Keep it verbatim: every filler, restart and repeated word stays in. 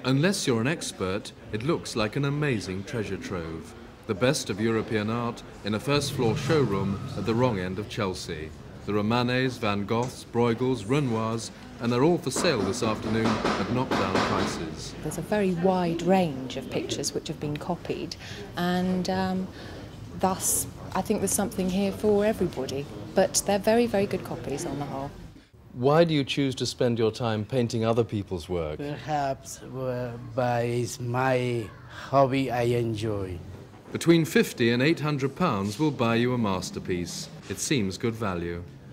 Unless you're an expert, it looks like an amazing treasure trove. The best of European art in a first-floor showroom at the wrong end of Chelsea. There are Manets, Van Goghs, Bruegels, Renoirs, and they're all for sale this afternoon at knockdown prices. There's a very wide range of pictures which have been copied, and um, thus I think there's something here for everybody. But they're very, very good copies on the whole. Why do you choose to spend your time painting other people's work? Perhaps uh, by it's my hobby I enjoy. Between fifty and eight hundred pounds will buy you a masterpiece. It seems good value.